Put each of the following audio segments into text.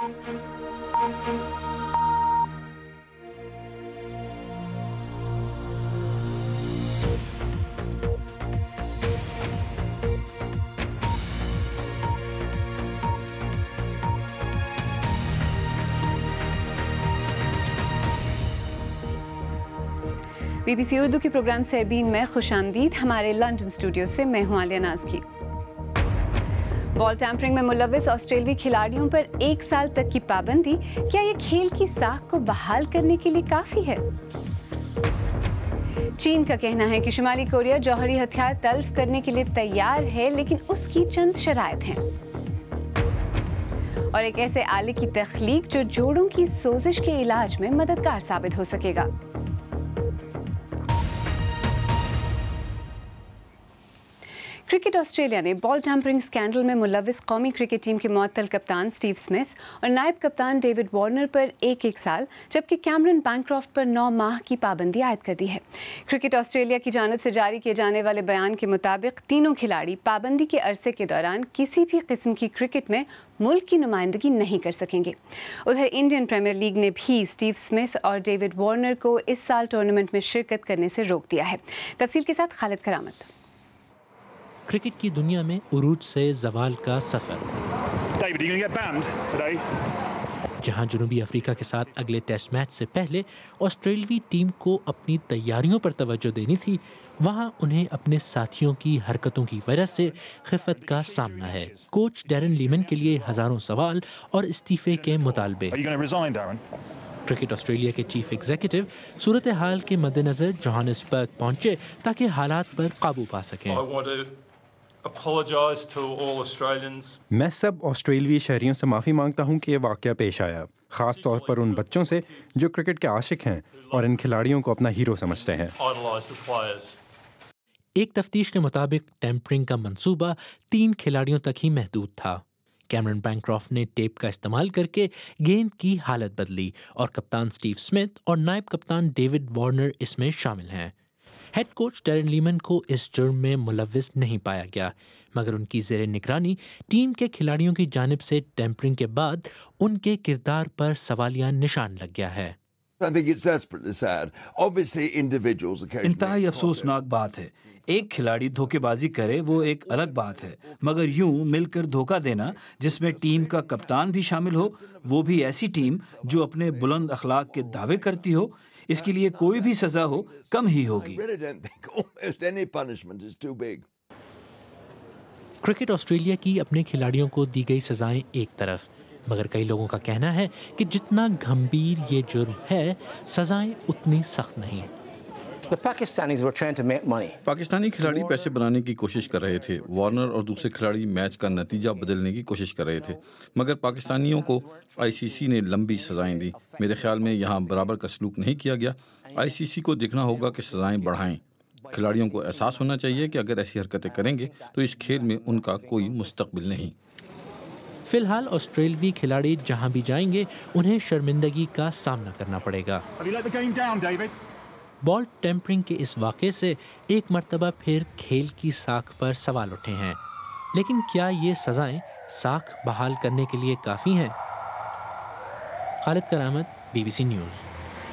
BBC Urdu के programme सैरबीन में खुशामदीद। हमारे लंदन स्टूडियो से मैं हूं आलिया नाज़की। बॉल टैंपरिंग में मुलव्विस ऑस्ट्रेलियाई खिलाड़ियों पर 1 साल तक की पाबंदी, क्या ये खेल की साख को बहाल करने के लिए काफ़ी है? चीन का कहना है कि शुमाली कोरिया जौहरी हथियार तल्फ करने के लिए तैयार है, लेकिन उसकी चंद शराइत हैं। और एक ऐसे आले की तख्लीक जो जोड़ों की सोजिश के इलाज में मददगार साबित हो सकेगा। क्रिकेट ऑस्ट्रेलिया ने बॉल टैंपरिंग स्कैंडल में मुलव्विस कौमी क्रिकेट टीम के मुअत्तल कप्तान स्टीव स्मिथ और नायब कप्तान डेविड वार्नर पर 1-1 साल, जबकि कैमरन बैंक्रॉफ्ट पर 9 माह की पाबंदी आयद कर दी है। क्रिकेट ऑस्ट्रेलिया की जानिब से जारी किए जाने वाले बयान के मुताबिक तीनों खिलाड़ी पाबंदी के अरसे के दौरान किसी भी किस्म की क्रिकेट में मुल्क की नुमाइंदगी नहीं कर सकेंगे। उधर इंडियन प्रीमियर लीग ने भी स्टीव स्मिथ और डेविड वार्नर को इस साल टूर्नामेंट में शिरकत करने से रोक दिया है। तफसील के साथ खालिद करामत। क्रिकेट की दुनिया में उरूज से जवाल का सफर, जहां जनूबी अफ्रीका के साथ अगले टेस्ट मैच से पहले ऑस्ट्रेलियाई टीम को अपनी तैयारियों पर तवज्जो देनी थी, वहां उन्हें अपने साथियों की हरकतों की वजह से खिफत का सामना है। कोच डैरन लीमन के लिए हजारों सवाल और इस्तीफे के मुतालबे। क्रिकेट ऑस्ट्रेलिया के चीफ एग्जीक्यूटिव सूरत हाल के मद्देनजर जोहानिसबर्ग पहुंचे ताकि हालात पर काबू पा सकें। मैं सब ऑस्ट्रेलियाई शहरियों से माफ़ी मांगता हूं कि ये वाक़या पेश आया, ख़ास तौर पर उन बच्चों से जो क्रिकेट के आशिक हैं और इन खिलाड़ियों को अपना हीरो समझते हैं। एक तफ्तीश के मुताबिक टेम्परिंग का मंसूबा 3 खिलाड़ियों तक ही महदूद था। कैमरन बैंक्रॉफ्ट ने टेप का इस्तेमाल करके गेंद की हालत बदली और कप्तान स्टीव स्मिथ और नायब कप्तान डेविड वार्नर इसमें शामिल हैं। हेड कोच डैरन लीमन को इस जुर्म में मुलव्विस नहीं पाया गया, मगर उनकी ज़ेरे निगरानी टीम के खिलाड़ियों की जानिब से टेम्परिंग के बाद उनके किरदार पर सवालिया निशान लग गया है। इंतहाई अफसोसनाक बात है। एक खिलाड़ी धोखेबाजी करे वो एक अलग बात है, मगर यूं मिलकर धोखा देना जिसमें टीम का कप्तान भी शामिल हो, वो भी ऐसी टीम जो अपने बुलंद अखलाक के दावे करती हो, इसके लिए कोई भी सजा हो कम ही होगी। क्रिकेट ऑस्ट्रेलिया की अपने खिलाड़ियों को दी गई सजाएं एक तरफ, मगर कई लोगों का कहना है कि जितना गंभीर ये जुर्म है, सजाएं उतनी सख्त नहीं। पाकिस्तानी खिलाड़ी पैसे बनाने की कोशिश कर रहे थे। वार्नर और दूसरे खिलाड़ी मैच का नतीजा बदलने की कोशिश कर रहे थे, मगर पाकिस्तानियों को आईसीसी ने लंबी सजाएं दी। मेरे ख्याल में यहाँ बराबर का सलूक नहीं किया गया। आईसीसी को देखना होगा कि सजाएं बढ़ाएं। खिलाड़ियों को एहसास होना चाहिए कि अगर ऐसी हरकतें करेंगे तो इस खेल में उनका कोई मुस्तकबिल नहीं। फिलहाल ऑस्ट्रेलियाई खिलाड़ी जहां भी जाएंगे उन्हें शर्मिंदगी का सामना करना पड़ेगा। बॉल टेम्परिंग के इस वाक़े से एक मर्तबा फिर खेल की साख पर सवाल उठे हैं, लेकिन क्या ये सजाएं साख बहाल करने के लिए काफ़ी हैं? खालिद करामत, BBC न्यूज़।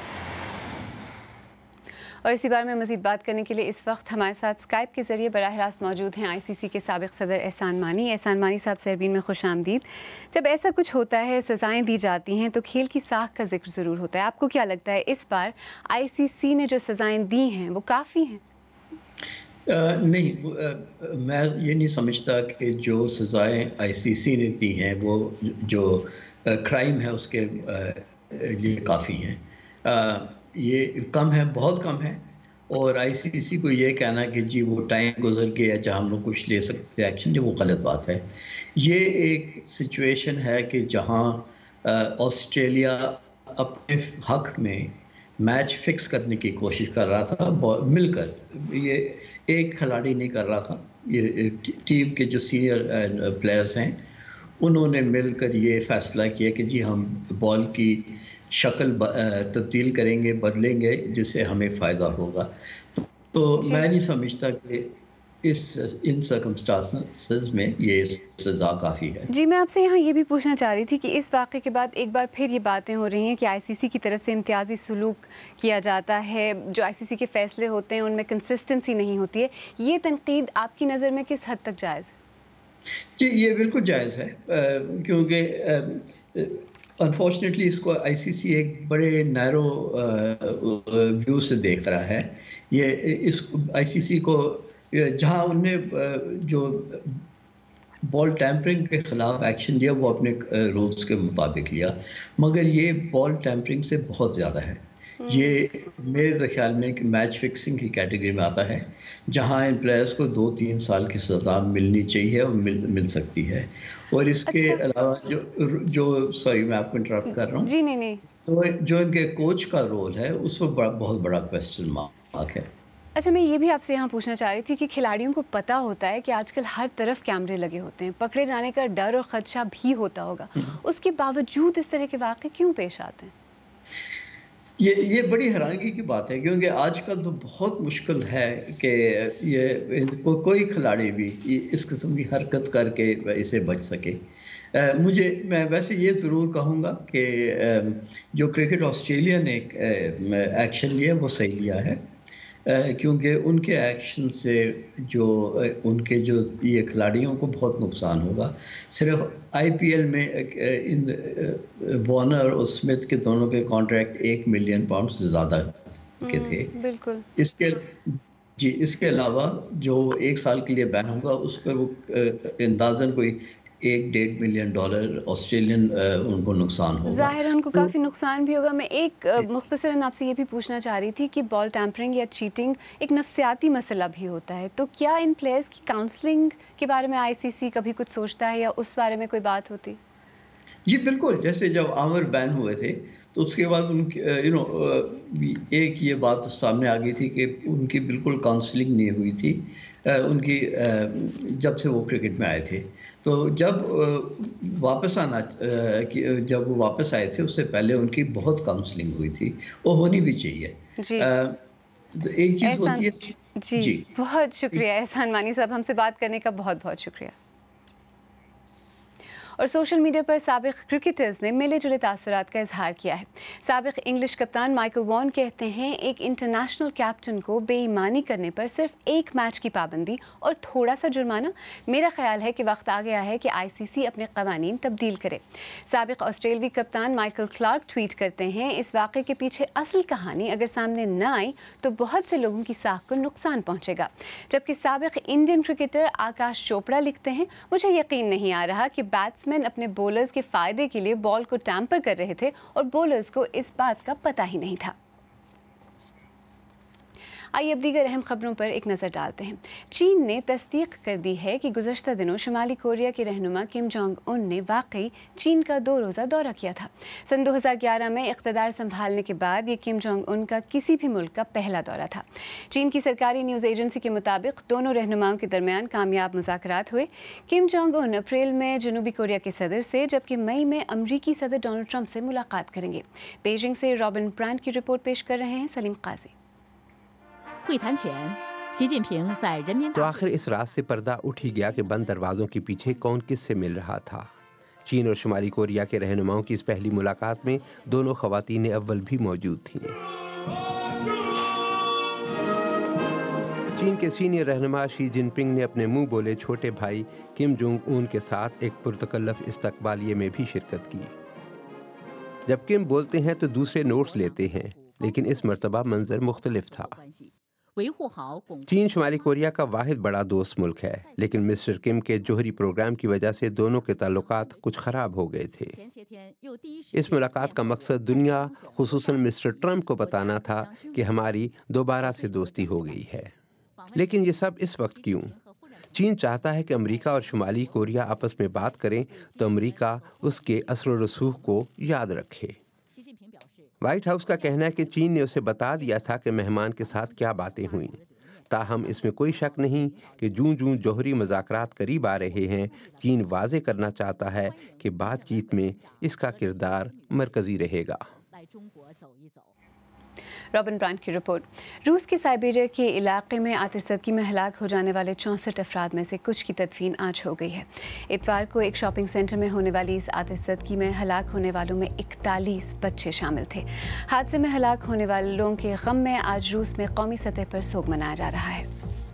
और इसी बारे में मज़ीद बात करने के लिए इस वक्त हमारे साथ स्काइप के ज़रिए बराह रास्त मौजूद हैं ICC के साबिक़ सदर एहसान मानी साहब, सैरबीन में खुश आमदीद। जब ऐसा कुछ होता है, सज़ाएं दी जाती हैं, तो खेल की साख का जिक्र ज़रूर होता है। आपको क्या लगता है इस बार ICC ने जो सज़ाएं दी हैं वो काफ़ी हैं? नहीं, मैं ये नहीं समझता कि जो सज़ाएं ICC ने दी हैं वो जो क्राइम है उसके लिए काफ़ी हैं। ये कम है, बहुत कम है। और ICC को ये कहना कि जी वो टाइम गुजर गया जहाँ हम लोग कुछ ले सकते थे एक्शन, जो वो गलत बात है। ये एक सिचुएशन है कि जहाँ ऑस्ट्रेलिया अपने हक में मैच फिक्स करने की कोशिश कर रहा था मिलकर। ये एक खिलाड़ी नहीं कर रहा था, ये टीम के जो सीनियर प्लेयर्स हैं उन्होंने मिलकर ये फैसला किया कि जी हम बॉल की शक्ल तब्दील करेंगे, बदलेंगे, जिससे हमें फ़ायदा होगा। तो मैं नहीं समझता कि ان سرکمسٹانسز میں یہ سزا کافی ہے۔ جی میں آپ سے یہاں یہ بھی پوچھنا چاہ رہی تھی کہ اس واقعے کے بعد ایک بار پھر یہ باتیں ہو رہی ہیں کہ آئی سی سی کی طرف سے امتیازی سلوک کیا جاتا ہے، جو آئی سی سی کے فیصلے ہوتے ہیں ان میں کنسسٹنسی نہیں ہوتی ہے، یہ تنقید آپ کی نظر میں کس حد تک جائز ہے؟ جی یہ بالکل جائز ہے، کیونکہ انفارچونیٹلی اس کو آئی سی سی ایک بڑے نیرو ویو سے دیکھ رہا ہے۔ یہ اس آئی سی سی کو جہاں انہوں نے جو بال ٹیمپرنگ کے خلاف ایکشن لیا وہ اپنے رولز کے مطابق لیا، مگر یہ بال ٹیمپرنگ سے بہت زیادہ ہے۔ یہ میرے خیال میں کہ میچ فکسنگ کی کیٹیگری میں آتا ہے، جہاں ان پلیئرز کو 2-3 سال کی سزا ملنی چاہیے اور مل سکتی ہے۔ اور اس کے علاوہ جو سوری میں آپ کو انٹرپٹ کر رہا ہوں، جی نہیں، جو ان کے کوچ کا رول ہے اس پر بہت بڑا کویسچن مارک ہے۔ اچھا میں یہ بھی آپ سے یہاں پوچھنا چاہ رہی تھی کہ کھلاڑیوں کو پتہ ہوتا ہے کہ آج کل ہر طرف کیمرے لگے ہوتے ہیں، پکڑے جانے کا ڈر اور خدشہ بھی ہوتا ہوگا، اس کے باوجود اس طرح کے واقعے کیوں پیش آتے ہیں؟ یہ بڑی حیرانگی کی بات ہے، کیونکہ آج کل تو بہت مشکل ہے کہ یہ کوئی کھلاڑی بھی اس قسم کی حرکت کر کے اسے بچ سکے۔ میں ویسے یہ ضرور کہوں گا کہ جو کرکٹ آسٹریلیا نے ایکشن لیا وہ صحیح لیا ہے، کیونکہ ان کے ایکشن سے ان کے جو یہ کھلاڑیوں کو بہت نقصان ہوگا۔ صرف آئی پی ایل میں ان وارنر اور اسمتھ کے دونوں کے کانٹریکٹ 1 ملین پاؤنڈ سے زیادہ کے تھے۔ بالکل۔ اس کے علاوہ جو 1 سال کے لیے بین ہوگا اس پر وہ اندازاً کوئی $1.5 ملین آسٹریلین ان کو نقصان ہوگا۔ ظاہر ہے ان کو کافی نقصان بھی ہوگا۔ میں ایک مختصراً آپ سے یہ بھی پوچھنا چاہ رہی تھی کہ بال ٹیمپرنگ یا چیٹنگ ایک نفسیاتی مسئلہ بھی ہوتا ہے، تو کیا ان پلیئرز کی کاؤنسلنگ کے بارے میں آئی سی سی کبھی کچھ سوچتا ہے یا اس بارے میں کوئی بات ہوتی؟ جی بالکل، جیسے جب عامر بین ہوئے تھے تو اس کے بعد ان کی ایک یہ بات سامنے آ گئی تھی کہ ان کی بالکل کاؤنسلنگ نہیں ہوئی تھی ان کی جب سے وہ کرکٹ میں آئے تھے۔ تو جب وہ واپس آئے تھے اس سے پہلے ان کی بہت کاؤنسلنگ ہوئی تھی، وہ ہونی بھی چاہیے۔ ایک چیز ہوتی ہے۔ جی بہت شکریہ احسان مانی صاحب، ہم سے بات کرنے کا بہت بہت شکریہ۔ اور سوشل میڈیا پر سابق کرکٹرز نے ملے جلے تاثرات کا اظہار کیا ہے۔ سابق انگلش کپتان مائیکل وان کہتے ہیں ایک انٹرنیشنل کیپٹن کو بے ایمانی کرنے پر صرف 1 میچ کی پابندی اور تھوڑا سا جرمانہ، میرا خیال ہے کہ وقت آ گیا ہے کہ آئی سی سی اپنے قوانین تبدیل کرے۔ سابق آسٹریلوی کپتان مائیکل کلارک ٹویٹ کرتے ہیں اس واقعے کے پیچھے اصل کہانی اگر سامنے نہ آئی تو بہت سے لوگوں کی ساکھ کو نقصان پہنچے گا۔ جبکہ سابق انڈین کرکٹر آکاش چوپڑا لکھتے ہیں مجھے یقین نہیں آ رہا کہ بیٹسمین اپنے بولرز کے فائدے کے لیے بال کو ٹیمپر کر رہے تھے اور بولرز کو اس بات کا پتہ ہی نہیں تھا۔ آئیے اب دیگر اہم خبروں پر ایک نظر ڈالتے ہیں۔ چین نے تصدیق کر دی ہے کہ گزشتہ دنوں شمالی کوریا کے رہنما کم جونگ ان نے واقعی چین کا 2 روزہ دورہ کیا تھا۔ سن 2011 میں اقتدار سنبھالنے کے بعد یہ کم جونگ ان کا کسی بھی ملک کا پہلا دورہ تھا۔ چین کی سرکاری نیوز ایجنسی کے مطابق دونوں رہنماؤں کے درمیان کامیاب مذاکرات ہوئے۔ کم جونگ ان اپریل میں جنوبی کوریا کے صدر سے جبکہ مئی میں امریکی صدر ڈونلڈ ٹرمپ سے ملاقات کریں گے۔ بیجنگ سے رابن برانڈ کی رپورٹ پیش کر رہے ہیں سلیم قاضی۔ تو آخر اس رات سے پردہ اٹھ ہی گیا کہ بند دروازوں کے پیچھے کون کس سے مل رہا تھا۔ چین اور شمالی کوریا کے رہنماؤں کی اس پہلی ملاقات میں دونوں خواتین اول بھی موجود تھیں۔ چین کے سینئر رہنما شی جن پنگ نے اپنے منہ بولے چھوٹے بھائی کم جونگ اون کے ساتھ ایک پرتکلف استقبالیے میں بھی شرکت کی۔ جب کم بولتے ہیں تو دوسرے نوٹس لیتے ہیں، لیکن اس مرتبہ منظر مختلف تھا۔ چین شمالی کوریا کا واحد بڑا دوست ملک ہے، لیکن مسٹر کم کے جوہری پروگرام کی وجہ سے دونوں کے تعلقات کچھ خراب ہو گئے تھے۔ اس ملاقات کا مقصد دنیا خصوصاً مسٹر ٹرمپ کو بتانا تھا کہ ہماری دوبارہ سے دوستی ہو گئی ہے۔ لیکن یہ سب اس وقت کیوں؟ چین چاہتا ہے کہ امریکہ اور شمالی کوریا آپس میں بات کریں تو امریکہ اس کے اثر و رسوخ کو یاد رکھے۔ وائٹ ہاؤس کا کہنا ہے کہ چین نے اسے بتا دیا تھا کہ مہمان کے ساتھ کیا باتیں ہوئیں۔ تاہم اس میں کوئی شک نہیں کہ جوں جوں جوہری مذاکرات قریب آ رہے ہیں، چین واضح کرنا چاہتا ہے کہ بات چیت میں اس کا کردار مرکزی رہے گا۔ रॉबिन ब्रांड की रिपोर्ट। रूस के साइबेरिया के इलाके में आतिशबाजी में हलाक हो जाने वाले 64 अफराद में से कुछ की तदफीन आज हो गई है। इतवार को एक शॉपिंग सेंटर में होने वाली इस आतिशबाजी में हलाक होने वालों में 41 बच्चे शामिल थे। हादसे में हलाक होने वालों के गम में आज रूस में कौमी सतह पर सोग मनाया जा रहा है।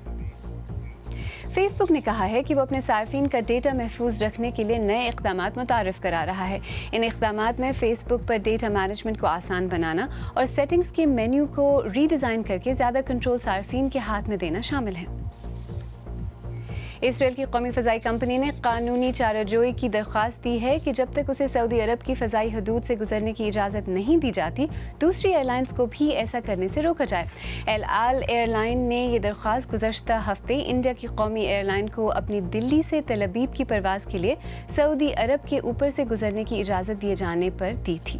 फेसबुक ने कहा है कि वो अपने सार्फिन का डेटा महफूज रखने के लिए नए इक़दामात मुतारिफ करा रहा है। इन इक़दामात में फेसबुक पर डेटा मैनेजमेंट को आसान बनाना और सेटिंग्स के मेन्यू को रीडिज़ाइन करके ज़्यादा कंट्रोल सार्फिन के हाथ में देना शामिल है। इसराइल की कौमी फ़ज़ाई कंपनी ने कानूनी चाराजोई की दरख्वास्त दी है कि जब तक उसे सऊदी अरब की फ़ज़ाई हदूद से गुजरने की इजाज़त नहीं दी जाती, दूसरी एयरलाइंस को भी ऐसा करने से रोका जाए। एल आल एयरलाइन ने ये दरख्वास्त गुज़श्ता हफ्ते इंडिया की कौमी एयरलाइन को अपनी दिल्ली से तेल अवीव की परवाज़ के लिए सऊदी अरब के ऊपर से गुजरने की इजाज़त दिए जाने पर दी थी।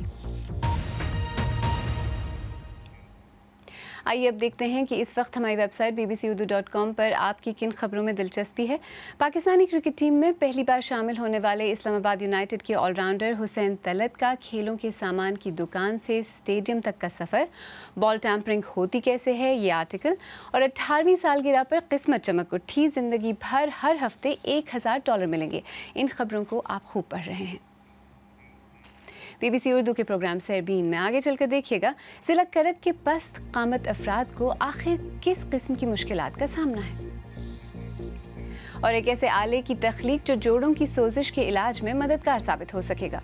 आइए अब देखते हैं कि इस वक्त हमारी वेबसाइट bbcurdu.com पर आपकी किन खबरों में दिलचस्पी है। पाकिस्तानी क्रिकेट टीम में पहली बार शामिल होने वाले इस्लामाबाद यूनाइटेड के ऑलराउंडर हुसैन तलत का खेलों के सामान की दुकान से स्टेडियम तक का सफ़र, बॉल टैंपरिंग होती कैसे है ये आर्टिकल, और 18वीं सालगिरह पर किस्मत चमक उठी, ज़िंदगी भर हर हफ्ते $1000 मिलेंगे। इन खबरों को आप खूब पढ़ रहे हैं। BBC उर्दू के प्रोग्राम सैरबीन में आगे चलकर देखिएगा, ज़िला करक के पस्त कामत अफराद को आखिर किस किस्म की मुश्किलात का सामना है, और एक ऐसे आले की तख्लीक जो जोड़ों की सोजिश के इलाज में मददगार साबित हो सकेगा।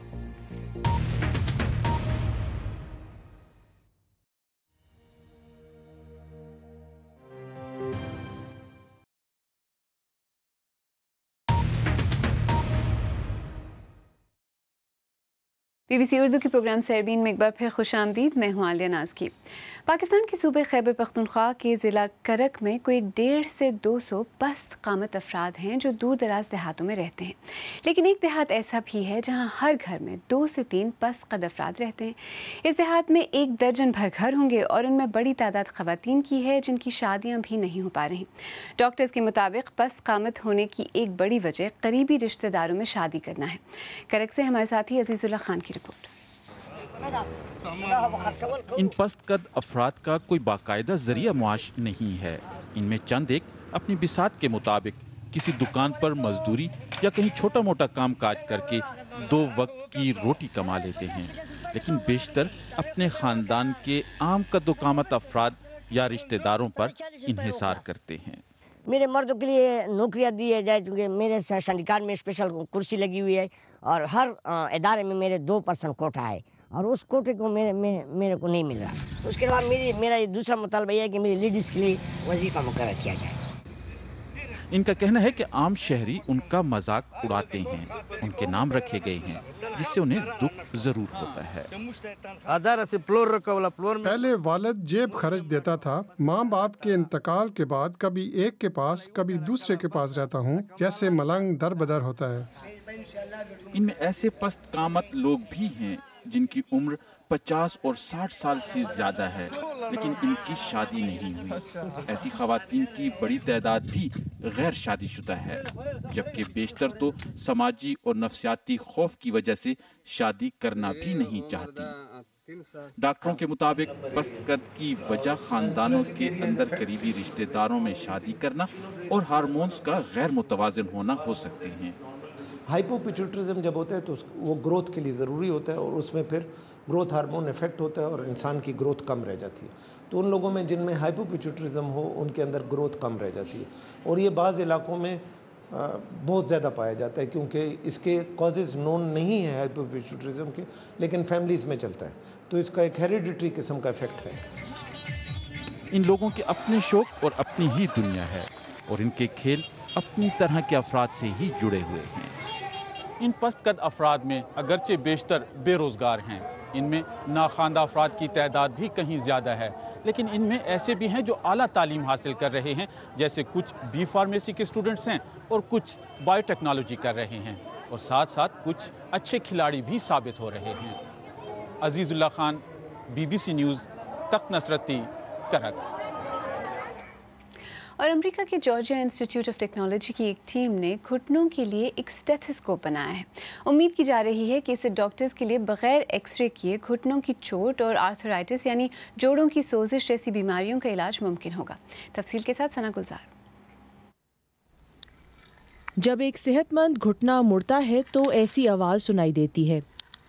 BBC उर्दू के प्रोग्राम सैरबीन में एक बार फिर खुश आमदीद। मैं हूँ आलिया नाज की। पाकिस्तान के सूबे खैबर पख्तूनख्वा के ज़िला करक में कोई 150 से 200 पस्त कामत अफराद हैं जो दूर दराज देहातों में रहते हैं, लेकिन एक देहात ऐसा भी है जहाँ हर घर में 2 से 3 पस्त कद अफराद रहते हैं। इस देहात में 1 दर्जन भर घर होंगे और उनमें बड़ी तादाद ख़वातीन की है जिनकी शादियाँ भी नहीं हो पा रही। डॉक्टर्स के मुताबिक पस्त कामत होने की एक बड़ी वजह करीबी रिश्तेदारों में शादी करना है। करक से हमारे साथी अजीज़ुल्लाह खान की रिपोर्ट। इन पस्त कद अफराद का कोई बाकायदा जरिया मुआश नहीं है। इनमें चंद एक अपनी बिसात के मुताबिक किसी दुकान पर मजदूरी या कहीं छोटा मोटा काम काज करके 2 वक्त की रोटी कमा लेते हैं, लेकिन बेशतर अपने खानदान के आम कद्दोकामत अफराद या रिश्तेदारों पर इन्हिसार करते हैं। मेरे मर्दों के लिए नौकरियां दी है जाए, चूँकि मेरे संडिकात में स्पेशल कुर्सी लगी हुई है और हर इदारे में मेरे 2% कोटा है और उस कोटे को मेरे को नहीं मिल रहा। उसके बाद मेरा ये दूसरा मुतालबा है कि मेरी लेडीज़ के लिए वजीफ़ा मुकर्रर किया जाए। इनका कहना है कि आम शहरी उनका मजाक उड़ाते हैं, उनके नाम रखे गए हैं जिससे उन्हें दुख जरूर होता है। पहले वालिद जेब खर्च देता था, माँ बाप के इंतकाल के बाद कभी एक के पास कभी दूसरे के पास रहता हूँ, जैसे मलंग दर बदर होता है। इनमें ऐसे पस्त कामत लोग भी हैं जिनकी उम्र 50 और 60 साल से ज्यादा है, लेकिन इनकी शादी नहीं हुई। ऐसी खवातीन की बड़ी तादाद भी गैर शादीशुदा है, जबकि बेशतर तो समाजी और नफ्सियाती खौफ की वजह से शादी करना भी नहीं चाहती। डॉक्टरों के मुताबिक पस्त कद की वजह खानदानों के अंदर करीबी रिश्तेदारों में शादी करना और हार्मोन्स का गैर मुतवाज़िन होना हो सकते हैं। हाइपोपिट्यूटरिज्म जब होता है तो वो ग्रोथ के लिए ज़रूरी होता है और उसमें फिर ग्रोथ हार्मोन इफेक्ट होता है और इंसान की ग्रोथ कम रह जाती है। तो उन लोगों में जिनमें हाइपोपिट्यूटरिज्म हो उनके अंदर ग्रोथ कम रह जाती है और ये बाज़ इलाकों में बहुत ज़्यादा पाया जाता है, क्योंकि इसके कॉजेज़ नोन नहीं है हाइपोपिट्यूटरिज्म के, लेकिन फैमिलीज़ में चलता है, तो इसका एक हेरिडिटरी किस्म का इफेक्ट है। इन लोगों के अपने शौक और अपनी ही दुनिया है और इनके खेल अपनी तरह के अफराद से ही जुड़े हुए हैं। इन पस्त कद अफराद में अगरचे बेशतर बेरोज़गार हैं, इनमें नाखानदा अफराद की तादाद भी कहीं ज़्यादा है, लेकिन इनमें ऐसे भी हैं जो आला तालीम हासिल कर रहे हैं, जैसे कुछ बी फार्मेसी के स्टूडेंट्स हैं और कुछ बायोटेक्नोलॉजी कर रहे हैं, और साथ साथ कुछ अच्छे खिलाड़ी भी साबित हो रहे हैं। Azizullah Khan, BBC news, Takht Nasrati, Karak. اور امریکہ کے جارجیا انسٹیٹیوٹ آف ٹیکنالوجی کی ایک ٹیم نے گھٹنوں کے لیے ایک اسٹیتھوسکوپ بنایا ہے۔ امید کی جا رہی ہے کہ اسے ڈاکٹرز کے لیے بغیر ایکس رے کیے گھٹنوں کی چوٹ اور آرتھرائٹس یعنی جوڑوں کی سوزش جیسی بیماریوں کا علاج ممکن ہوگا۔ تفصیل کے ساتھ ثنا گلزار۔ جب ایک صحت مند گھٹنا مڑتا ہے تو ایسی آواز سنائی دیتی ہے۔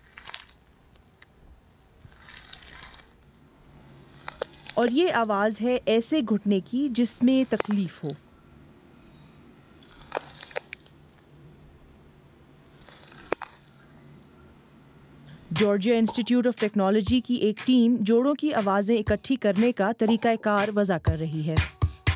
اور یہ آواز ہے ایسے گھٹنے کی جس میں تکلیف ہو۔ جارجیا انسٹیٹیوٹ آف ٹیکنالوجی کی ایک ٹیم جوڑوں کی آوازیں اکٹھی کرنے کا طریقہ کار وضع کر رہی ہے۔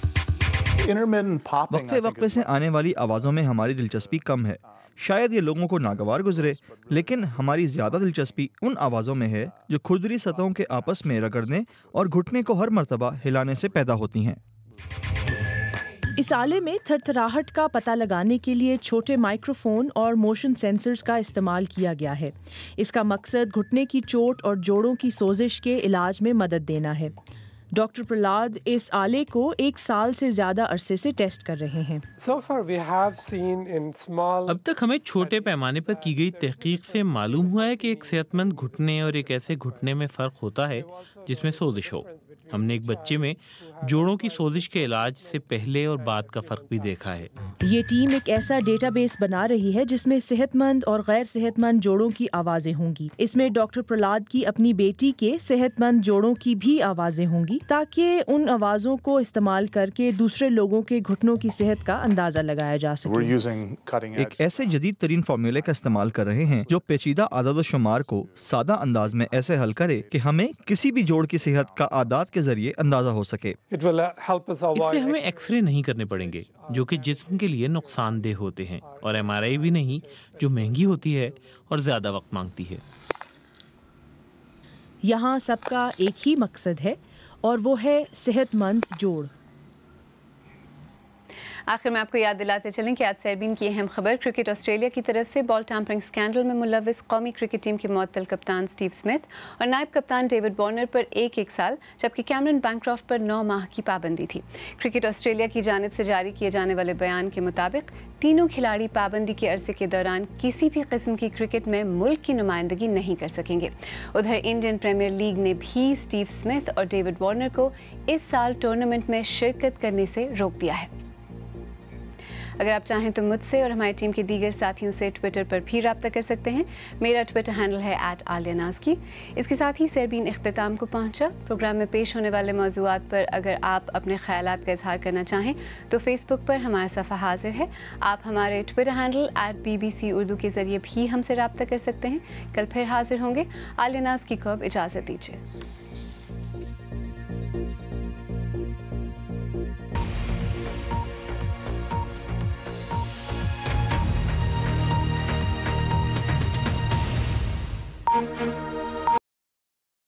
وقفے وقفے سے آنے والی آوازوں میں ہماری دلچسپی کم ہے، شاید یہ لوگوں کو ناگوار گزرے، لیکن ہماری زیادہ دلچسپی ان آوازوں میں ہے جو کھردری سطحوں کے آپس میں رگڑنے اور گھٹنے کو ہر مرتبہ ہلانے سے پیدا ہوتی ہیں۔ اس آلے میں تھر تھراہٹ کا پتہ لگانے کے لیے چھوٹے مائکروفون اور موشن سینسرز کا استعمال کیا گیا ہے۔ اس کا مقصد گھٹنے کی چوٹ اور جوڑوں کی سوزش کے علاج میں مدد دینا ہے۔ ڈاکٹر پرلاد اس آلے کو 1 سال سے زیادہ عرصے سے ٹیسٹ کر رہے ہیں۔ اب تک ہمیں چھوٹے پیمانے پر کی گئی تحقیق سے معلوم ہوا ہے کہ ایک صحت مند گھٹنے اور ایک ایسے گھٹنے میں فرق ہوتا ہے جس میں سوزش ہو۔ ہم نے ایک بچے میں جوڑوں کی سوزش کے علاج سے پہلے اور بعد کا فرق بھی دیکھا ہے۔ یہ ٹیم ایک ایسا ڈیٹا بیس بنا رہی ہے جس میں صحت مند اور غیر صحت مند جوڑوں کی آوازیں ہوں گی۔ اس میں ڈاکٹر پرلاد کی اپنی بیٹی کے صحت مند جوڑوں کی بھی آوازیں ہوں گی تاکہ ان آوازوں کو استعمال کر کے دوسرے لوگوں کے گھٹنوں کی صحت کا اندازہ لگایا جا سکے۔ ایک ایسے جدید ترین فارمولے کا استعمال کر رہے ہیں جو پیچیدہ اعداد و شمار کو سادہ انداز میں ایسے حل کرے کہ ہمیں کسی بھی جوڑ کی صحت کا اعداد کے ذریعے اندازہ ہو سکے۔ اس سے ہمیں ایکس رے نہیں کرنے پڑیں گے جو کہ جسم کے لیے نقصان دہ ہوتے ہیں، اور ایم آر آئی بھی نہیں جو مہنگی ہوتی ہے اور زیادہ وقت مانگتی ہے۔ یہاں سب کا ایک ہی مقصد ہے اور وہ ہے صحت مند جوڑ۔ آخر میں آپ کو یاد دلاتے چلیں کہ آج سیربین کی اہم خبر، کرکٹ آسٹریلیا کی طرف سے بال ٹیمپرنگ اسکینڈل میں ملوث قومی کرکٹ ٹیم کے معطل کپتان سٹیو سمتھ اور نائب کپتان ڈیوڈ وارنر پر 1 سال جبکہ کیمرن بینکرافٹ پر 9 ماہ کی پابندی تھی۔ کرکٹ آسٹریلیا کی جانب سے جاری کیے جانے والے بیان کے مطابق تینوں کھلاڑی پابندی کے عرصے کے دوران کسی بھی قسم کی کرکٹ میں ملک کی نمائندگی نہیں کر سکیں گے۔ ادھر انڈین پریمیئر لیگ نے بھی سٹیو سمتھ اور ڈیوڈ وارنر کو اس سال ٹورنامنٹ میں شرکت کرنے سے روک دیا ہے۔ اگر آپ چاہیں تو مجھ سے اور ہماری ٹیم کے دیگر ساتھیوں سے ٹویٹر پر بھی رابطہ کر سکتے ہیں۔ میرا ٹویٹر ہینڈل ہے @alianazki۔ اس کے ساتھ ہی سیربین اختتام کو پہنچا۔ پروگرام میں پیش ہونے والے موضوعات پر اگر آپ اپنے خیالات کا اظہار کرنا چاہیں تو فیس بک پر ہمارا صفحہ حاضر ہے۔ آپ ہمارے ٹویٹر ہینڈل @BBCURDU کے ذریعے بھی ہم سے رابطہ کر سکتے ہیں۔ کل پھر حاضر ہوں گے۔ alianazki کو اب اجازت دیجیے۔